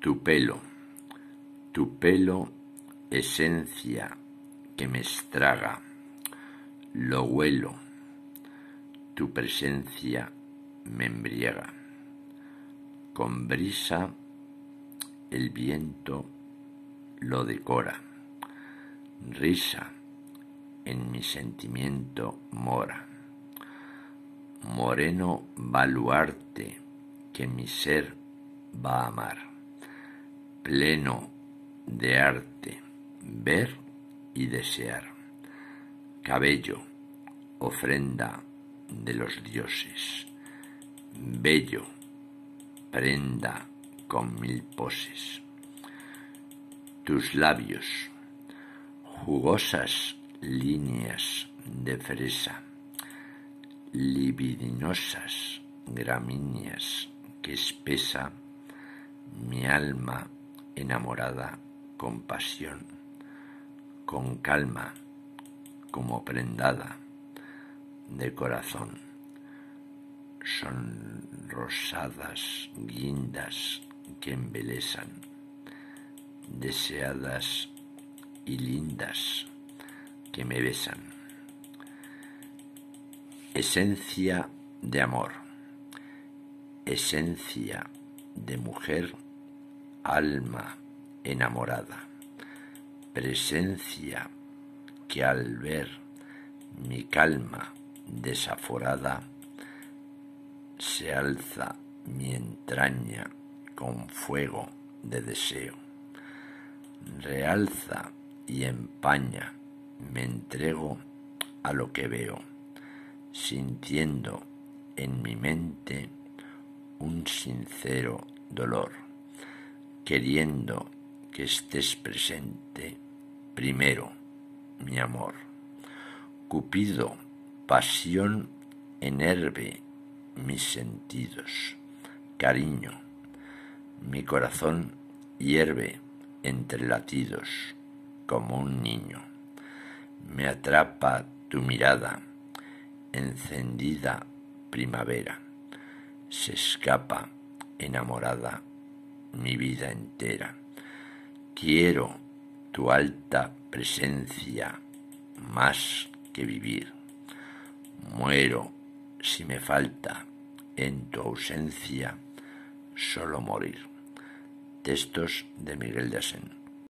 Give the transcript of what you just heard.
tu pelo, esencia que me estraga, lo huelo, tu presencia me embriaga. Con brisa el viento lo decora, risa en mi sentimiento mora, moreno baluarte que mi ser va a amar, pleno de arte, ver y desear, cabello, ofrenda de los dioses, bello, prenda con 1000 poses. Tus labios, jugosas líneas de fresa, libidinosas gramíneas que espesa mi alma enamorada con pasión, con calma como prendada de corazón. Son rosadas guindas que embelesan, deseadas y lindas que me besan. Esencia de amor, esencia de mujer, alma enamorada, presencia que al ver mi calma desaforada se alza mi entraña con fuego de deseo, realza y empaña, me entrego a lo que veo, sintiendo en mi mente un sincero dolor, queriendo que estés presente primero, mi amor. Cupido, pasión enerve mis sentidos, cariño, mi corazón hierve entre latidos como un niño. Me atrapa tu mirada, encendida primavera, se escapa enamorada mi vida entera. Quiero tu alta presencia más que vivir. Muero si me falta en tu ausencia solo morir. Textos de Miguel de Asens.